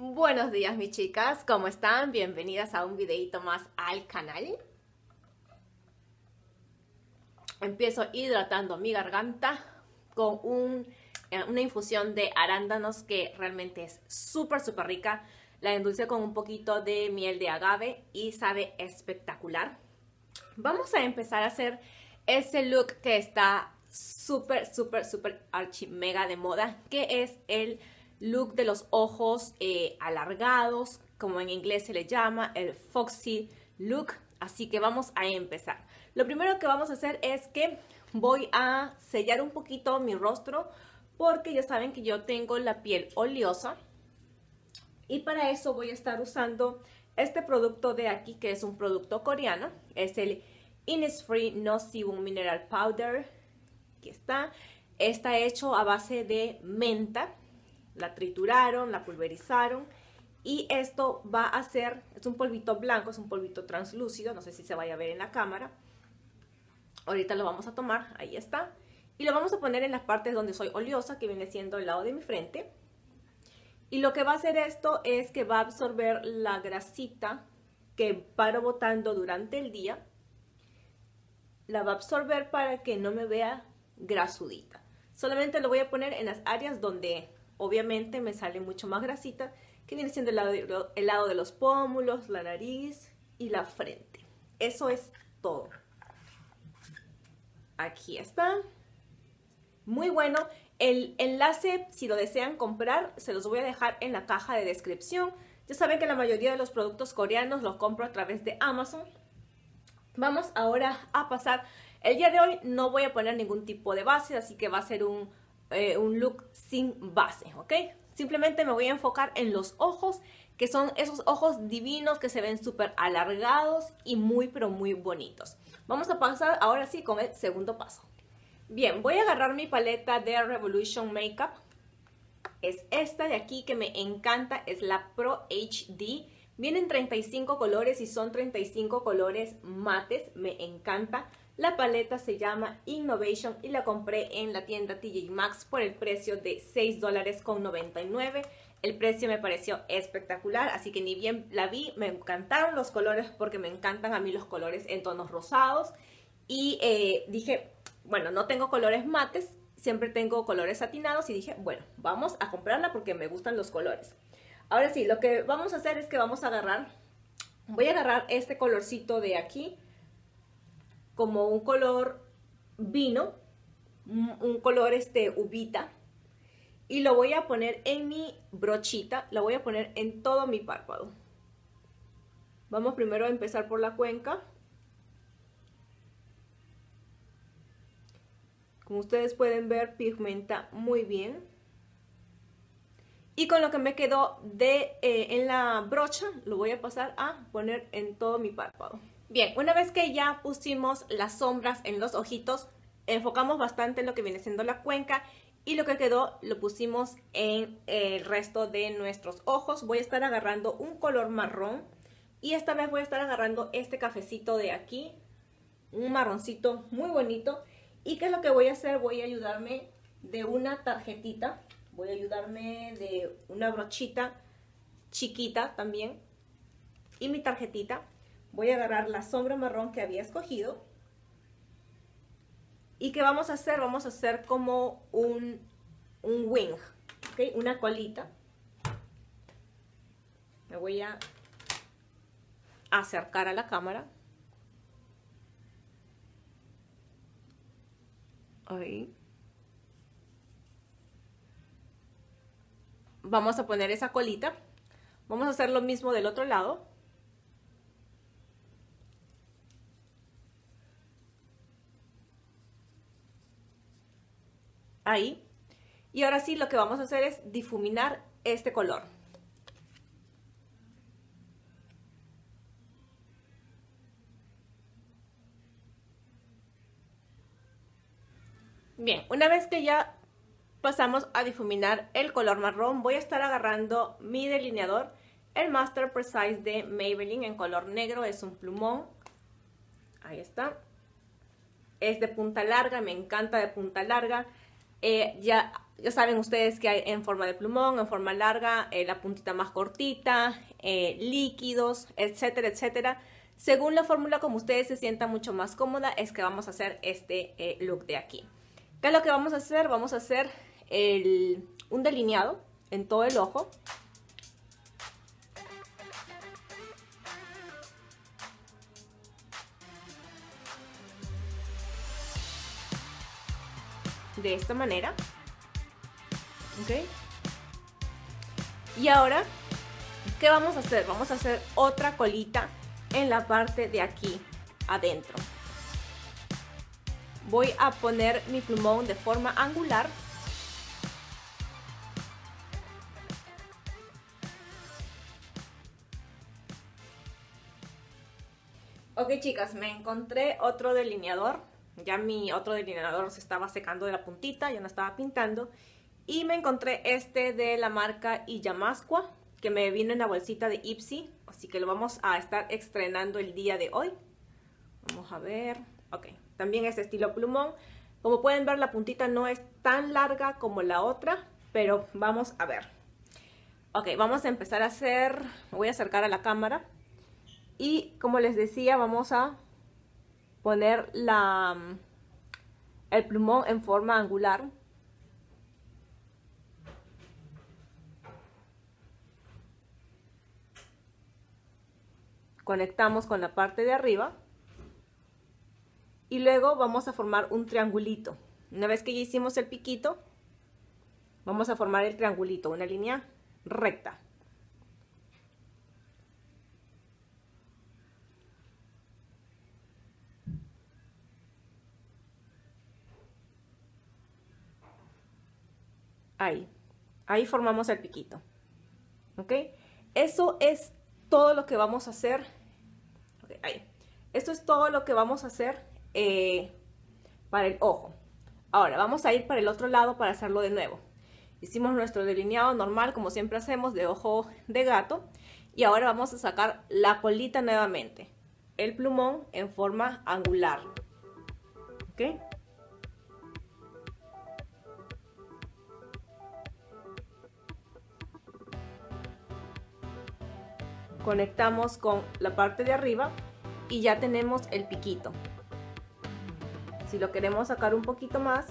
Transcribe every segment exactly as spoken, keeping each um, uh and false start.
Buenos días mis chicas, ¿cómo están? Bienvenidas a un videito más al canal. Empiezo hidratando mi garganta con un, eh, una infusión de arándanos que realmente es súper súper rica. La endulcé con un poquito de miel de agave y sabe espectacular. Vamos a empezar a hacer ese look que está súper súper súper archi mega de moda, que es el look de los ojos eh, alargados, como en inglés se le llama, el foxy look. Así que vamos a empezar. Lo primero que vamos a hacer es que voy a sellar un poquito mi rostro, porque ya saben que yo tengo la piel oleosa. Y para eso voy a estar usando este producto de aquí, que es un producto coreano. Es el Innisfree No Sebum Mineral Powder. Aquí está. Está hecho a base de menta. La trituraron, la pulverizaron y esto va a ser, es un polvito blanco, es un polvito translúcido, no sé si se vaya a ver en la cámara. Ahorita lo vamos a tomar, ahí está. Y lo vamos a poner en las partes donde soy oleosa, que viene siendo el lado de mi frente. Y lo que va a hacer esto es que va a absorber la grasita que paro botando durante el día. La va a absorber para que no me vea grasudita. Solamente lo voy a poner en las áreas donde obviamente me sale mucho más grasita, que viene siendo el lado, de, el lado de los pómulos, la nariz y la frente. Eso es todo. Aquí está. Muy bueno. El enlace, si lo desean comprar, se los voy a dejar en la caja de descripción. Ya saben que la mayoría de los productos coreanos los compro a través de Amazon. Vamos ahora a pasar. El día de hoy no voy a poner ningún tipo de base, así que va a ser un Eh, un look sin base, ¿ok? Simplemente me voy a enfocar en los ojos, que son esos ojos divinos que se ven súper alargados y muy, pero muy bonitos. Vamos a pasar ahora sí con el segundo paso. Bien, voy a agarrar mi paleta de Revolution Makeup. Es esta de aquí que me encanta, es la Pro H D. Vienen treinta y cinco colores y son treinta y cinco colores mates, me encanta. La paleta se llama Innovation y la compré en la tienda T J Maxx por el precio de seis dólares con noventa y nueve. El precio me pareció espectacular, así que ni bien la vi, me encantaron los colores porque me encantan a mí los colores en tonos rosados. Y eh, dije, bueno, no tengo colores mates, siempre tengo colores satinados y dije, bueno, vamos a comprarla porque me gustan los colores. Ahora sí, lo que vamos a hacer es que vamos a agarrar, voy a agarrar este colorcito de aquí, como un color vino, un color este uvita, y lo voy a poner en mi brochita, lo voy a poner en todo mi párpado. Vamos primero a empezar por la cuenca. Como ustedes pueden ver, pigmenta muy bien. Y con lo que me quedó de, eh, en la brocha, lo voy a pasar a poner en todo mi párpado. Bien, una vez que ya pusimos las sombras en los ojitos, enfocamos bastante en lo que viene siendo la cuenca y lo que quedó lo pusimos en el resto de nuestros ojos. Voy a estar agarrando un color marrón y esta vez voy a estar agarrando este cafecito de aquí, un marroncito muy bonito. ¿Y qué es lo que voy a hacer? Voy a ayudarme de una tarjetita, voy a ayudarme de una brochita chiquita también y mi tarjetita. Voy a agarrar la sombra marrón que había escogido. ¿Y qué vamos a hacer? Vamos a hacer como un, un wing, ¿ok? Una colita. Me voy a acercar a la cámara. Ahí. Vamos a poner esa colita. Vamos a hacer lo mismo del otro lado. Ahí. Y ahora sí lo que vamos a hacer es difuminar este color. Bien, una vez que ya pasamos a difuminar el color marrón, voy a estar agarrando mi delineador, el Master Precise de Maybelline en color negro, es un plumón. Ahí está. Es de punta larga, me encanta de punta larga. Eh, ya Ya saben ustedes que hay en forma de plumón, en forma larga, eh, la puntita más cortita, eh, líquidos, etcétera, etcétera. Según la fórmula, como ustedes se sientan mucho más cómoda, es que vamos a hacer este eh, look de aquí. ¿Qué es lo que vamos a hacer? Vamos a hacer el, un delineado en todo el ojo. De esta manera. ¿Ok? Y ahora, ¿qué vamos a hacer? Vamos a hacer otra colita en la parte de aquí, adentro. Voy a poner mi plumón de forma angular. Ok, chicas, me encontré otro delineador. Ya mi otro delineador se estaba secando de la puntita, ya no estaba pintando. Y me encontré este de la marca Illamasqua, que me vino en la bolsita de Ipsy. Así que lo vamos a estar estrenando el día de hoy. Vamos a ver. Ok, también es estilo plumón. Como pueden ver, la puntita no es tan larga como la otra, pero vamos a ver. Ok, vamos a empezar a hacer... Me voy a acercar a la cámara. Y como les decía, vamos a poner la, el plumón en forma angular. Conectamos con la parte de arriba. Y luego vamos a formar un triangulito. Una vez que ya hicimos el piquito, vamos a formar el triangulito, una línea recta. Ahí, ahí formamos el piquito. ¿Ok? Eso es todo lo que vamos a hacer. Okay, ahí. Esto es todo lo que vamos a hacer eh, para el ojo. Ahora vamos a ir para el otro lado para hacerlo de nuevo. Hicimos nuestro delineado normal, como siempre hacemos, de ojo de gato. Y ahora vamos a sacar la colita nuevamente. El plumón en forma angular. ¿Ok? Conectamos con la parte de arriba y ya tenemos el piquito. Si lo queremos sacar un poquito más.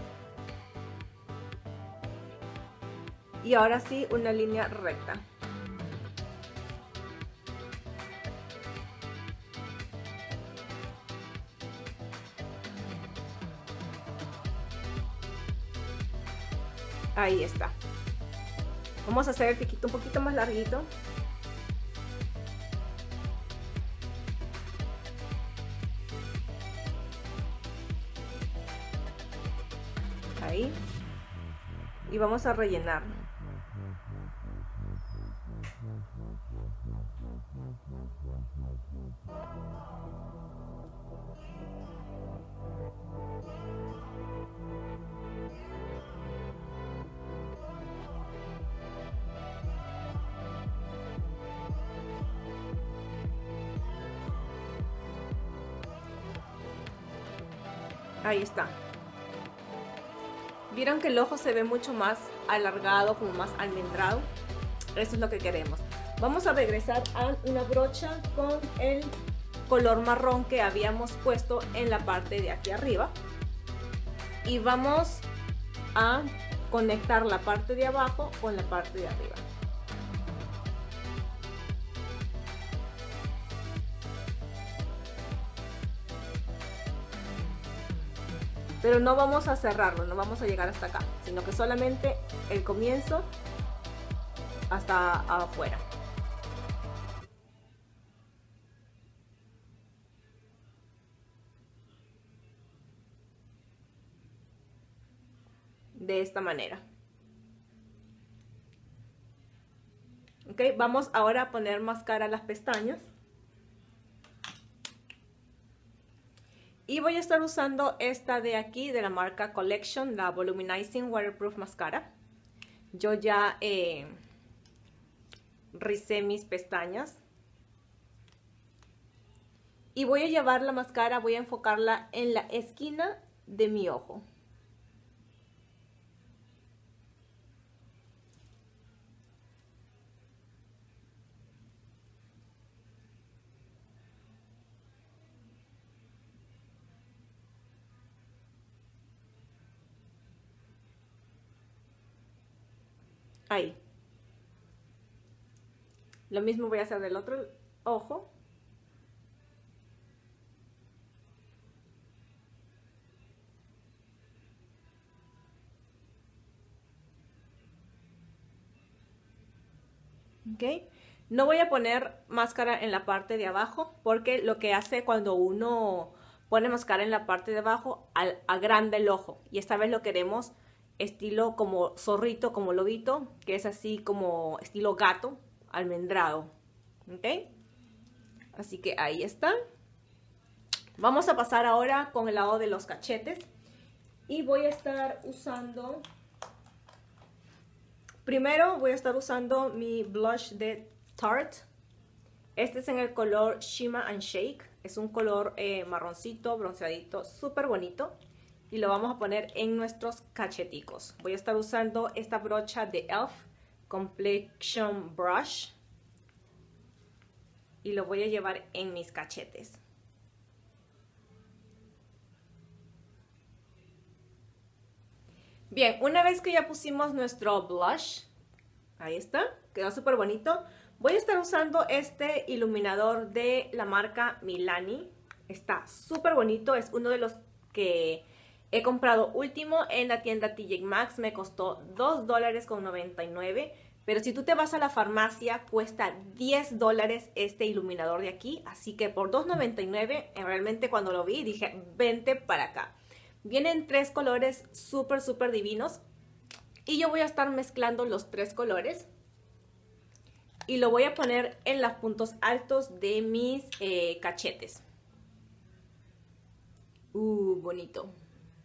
Y ahora sí, una línea recta. Ahí está. Vamos a hacer el piquito un poquito más larguito. Ahí. Y vamos a rellenar. Ahí está. ¿Vieron que el ojo se ve mucho más alargado, como más almendrado? Eso es lo que queremos. Vamos a regresar a una brocha con el color marrón que habíamos puesto en la parte de aquí arriba. Y vamos a conectar la parte de abajo con la parte de arriba. Pero no vamos a cerrarlo, no vamos a llegar hasta acá, sino que solamente el comienzo hasta afuera. De esta manera. Ok, vamos ahora a poner máscara a las pestañas. Y voy a estar usando esta de aquí, de la marca Collection, la Volumizing Waterproof Mascara. Yo ya eh, ricé mis pestañas. Y voy a llevar la máscara, voy a enfocarla en la esquina de mi ojo. Ahí. Lo mismo voy a hacer del otro ojo. ¿Ok? No voy a poner máscara en la parte de abajo porque lo que hace cuando uno pone máscara en la parte de abajo agranda el ojo. Y esta vez lo queremos estilo como zorrito, como lobito, que es así como estilo gato, almendrado. ¿Ok? Así que ahí está. Vamos a pasar ahora con el lado de los cachetes. Y voy a estar usando... Primero voy a estar usando mi blush de Tarte. Este es en el color Shimmer and Shake. Es un color eh, marroncito, bronceadito, súper bonito. Y lo vamos a poner en nuestros cacheticos. Voy a estar usando esta brocha de e l f Complexion Brush. Y lo voy a llevar en mis cachetes. Bien, una vez que ya pusimos nuestro blush, ahí está, quedó súper bonito. Voy a estar usando este iluminador de la marca Milani. Está súper bonito, es uno de los que he comprado último en la tienda T J Maxx. Me costó dos dólares con noventa y nueve. Pero si tú te vas a la farmacia, cuesta diez dólares este iluminador de aquí. Así que por dos noventa y nueve, realmente cuando lo vi dije, vente para acá. Vienen tres colores súper, súper divinos. Y yo voy a estar mezclando los tres colores. Y lo voy a poner en los puntos altos de mis eh, cachetes. Uh, bonito.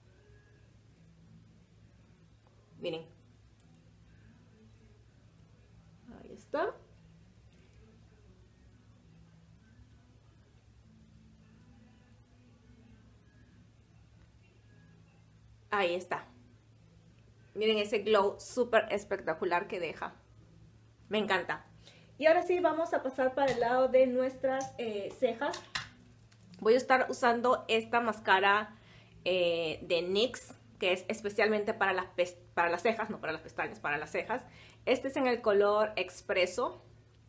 Miren. Ahí está. Ahí está. Miren ese glow súper espectacular que deja. Me encanta. Y ahora sí vamos a pasar para el lado de nuestras eh, cejas. Voy a estar usando esta máscara eh, de N Y X, que es especialmente para las, para las cejas, no para las pestañas, para las cejas. Este es en el color Expreso.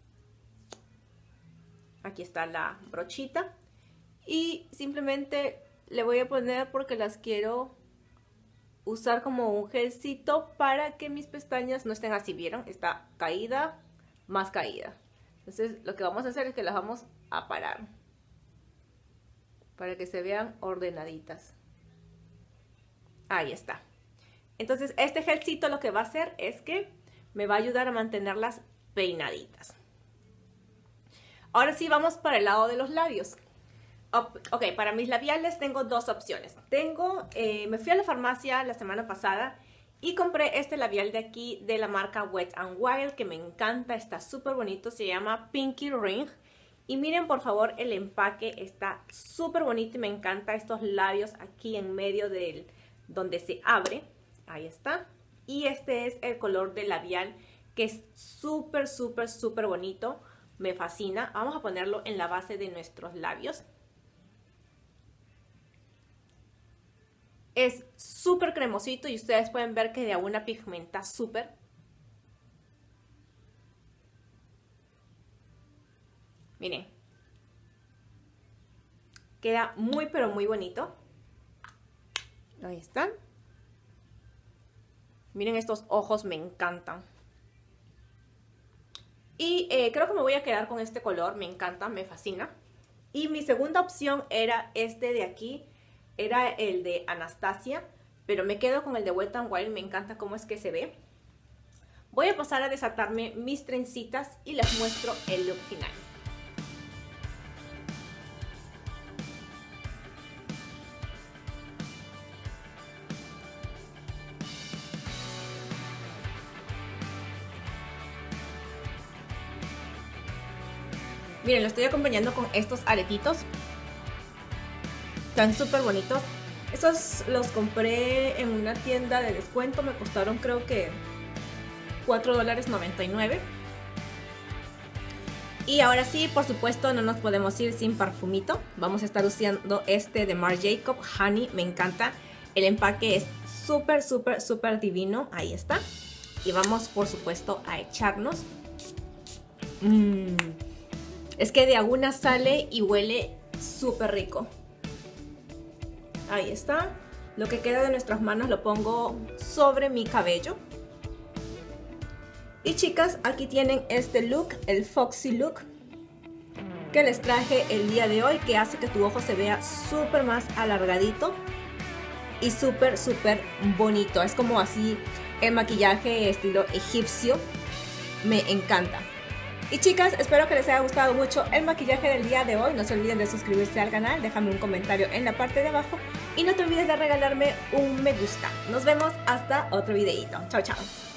Aquí está la brochita. Y simplemente le voy a poner porque las quiero usar como un gelcito para que mis pestañas no estén así, ¿vieron? Está caída, más caída. Entonces lo que vamos a hacer es que las vamos a parar para que se vean ordenaditas. Ahí está. Entonces este gelcito lo que va a hacer es que me va a ayudar a mantenerlas peinaditas. Ahora sí vamos para el lado de los labios. Ok, para mis labiales tengo dos opciones. Tengo, eh, me fui a la farmacia la semana pasada y compré este labial de aquí de la marca Wet n Wild, que me encanta, está súper bonito, se llama Pinky Ring. Y miren por favor el empaque, está súper bonito y me encanta estos labios aquí en medio del donde se abre. Ahí está. Y este es el color del labial, que es súper, súper, súper bonito. Me fascina. Vamos a ponerlo en la base de nuestros labios. Es súper cremosito y ustedes pueden ver que de una pigmenta súper. Miren. Queda muy pero muy bonito. Ahí están. Miren estos ojos, me encantan. Y eh, creo que me voy a quedar con este color, me encanta, me fascina. Y mi segunda opción era este de aquí. Era el de Anastasia, pero me quedo con el de Wet n Wild, me encanta cómo es que se ve. Voy a pasar a desatarme mis trencitas y les muestro el look final. Miren, lo estoy acompañando con estos aretitos. Están súper bonitos. Estos los compré en una tienda de descuento. Me costaron creo que cuatro dólares noventa y nueve. Y ahora sí, por supuesto, no nos podemos ir sin perfumito. Vamos a estar usando este de Marc Jacobs, Honey. Me encanta. El empaque es súper, súper, súper divino. Ahí está. Y vamos, por supuesto, a echarnos. Mmm. Es que de a una sale y huele súper rico. Ahí está. Lo que queda de nuestras manos lo pongo sobre mi cabello. Y chicas, aquí tienen este look, el Foxy look, que les traje el día de hoy, que hace que tu ojo se vea súper más alargadito y súper, súper bonito. Es como así el maquillaje estilo egipcio. Me encanta. Y chicas, espero que les haya gustado mucho el maquillaje del día de hoy. No se olviden de suscribirse al canal, déjame un comentario en la parte de abajo y no te olvides de regalarme un me gusta. Nos vemos hasta otro videito. Chao, chao.